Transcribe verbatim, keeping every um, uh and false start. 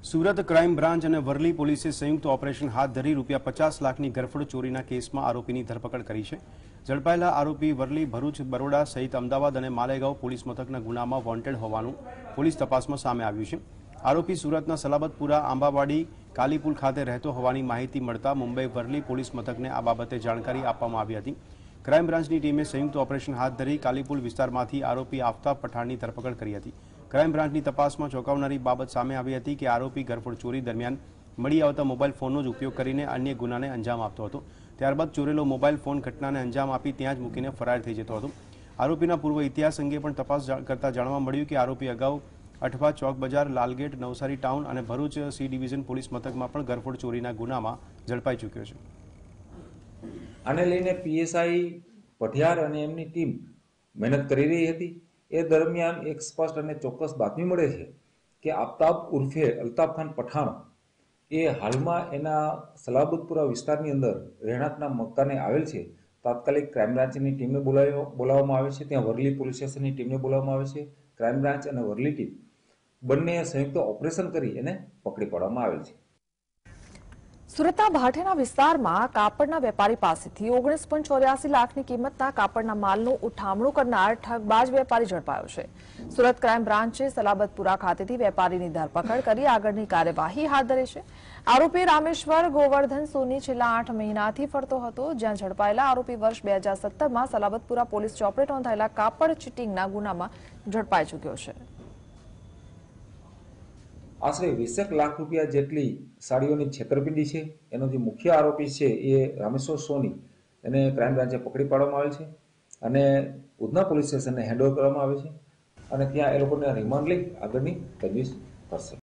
Surat crime branch અને વરલી પોલીસે સંયુક્ત ઓપરેશન હાથ ધરી રૂપિયા પચાસ લાખની ગરફડ ચોરીના કેસમાં આરોપીની ધરપકડ કરી છે. ઝડપાયેલા આરોપી વરલી, ભરૂચ, બરોડા સહિત અમદાવાદ અને માલેગાંવ પોલીસ મથકના ગુનામાં વોન્ટેડ હોવાનું પોલીસ તપાસમાં સામે આવ્યું છે. આરોપી સુરતના સલાબતપુરા, આંબાવાડી, કાલીપુલ ખાતે રહેતો હોવાની માહિતી મળતા મુંબઈ વરલી પોલીસ મથકને આ બાબતે જાણકારી આપવામાં આવી હતી. ક્રાઇમ બ્રાન્ચની ટીમે સંયુક્ત ઓપરેશન હાથ ધરી કાલીપુલ વિસ્તારમાંથી આરોપી આફતાબ પઠાણની ધરપકડ કરી હતી. ક્રાઇમ બ્રાન્ચની તપાસમાં ચોંકાવનારી બાબત સામે આવી હતી કે આરોપી ગરફડ ચોરી દરમિયાન મળી આવતા મોબાઈલ ફોનનો જ ઉપયોગ કરીને અન્ય ગુનાને અંજામ આપતો હતો. ત્યારબાદ ચોરેલો મોબાઈલ ફોન ઘટનાને અંજામ આપી ત્યાં જ મૂકીને ફરાર થઈ જતો હતો. આરોપીના પૂર્વ ઇતિહાસ અંગે પણ તપાસ કરતા જાણવા મળ્યું કે આરોપી અગાઉ અઠવા, ચોક બજાર, લાલગેટ, નવસારી ટાઉન અને ભરૂચ સી ડિવિઝન પોલીસ મથકમાં પણ ગરફડ ચોરીના ગુનામાં ઝડપાઈ ચૂક્યો છે. આને લઈને પીએસઆઈ પઢિયાર અને એમની ટીમ મહેનત કરી રહી હતી. એ દરમિયાન એક સ્પષ્ટ અને ચોક્કસ બાતમી મળે છે કે આફતાબ ઉર્ફે અલ્તાફ ખાન પઠાણ એ હાલમાં એના સલાબતપુરા વિસ્તારની અંદર રહેણાંકના મકાને આવેલ છે. તાત્કાલિક ક્રાઇમ બ્રાન્ચની ટીમને બોલાવી બોલાવવામાં આવે છે. ત્યાં વરલી પોલીસ સ્ટેશનની ટીમને બોલાવવામાં આવે છે. ક્રાઇમ બ્રાન્ચ અને વરલી ટીમ બંને સંયુક્ત ઓપરેશન કરી એને પકડી પાડવામાં આવેલ છે. સુરતના ભાટેના વિસ્તારમાં કાપડના વેપારી પાસેથી ઓગણીસ પોઈન્ટ ચોર્યાસી લાખની કિંમતના કાપડના માલનું ઉઠામણું કરનાર ઠગબાજ વેપારી ઝડપાયો છે. સુરત ક્રાઇમ બ્રાન્ચે સલાબતપુરા ખાતેથી વેપારીની ધરપકડ કરી આગળની કાર્યવાહી હાથ ધરી છે. આરોપી રામેશ્વર ગોવર્ધન સોની છેલ્લા આઠ મહિનાથી ફરતો હતો. જ્યાં ઝડપાયેલા આરોપી વર્ષ બે હજાર સત્તરમાં સલાબતપુરા પોલીસ ચોપડે નોંધાયેલા કાપડ ચીટિંગના ગુનામાં ઝડપાઈ ચૂક્યો છે. આશરે વીસેક લાખ રૂપિયા જેટલી સાડીઓની છેતરપિંડી છે. એનો જે મુખ્ય આરોપી છે એ રામેશ્વર સોની એને ક્રાઇમ બ્રાન્ચે પકડી પાડવામાં આવે છે અને ઉધના પોલીસ સ્ટેશનને હેન્ડઓવર કરવામાં આવે છે અને ત્યાં એ લોકોને રિમાન્ડ લઈ આગળની તજવીજ કરશે.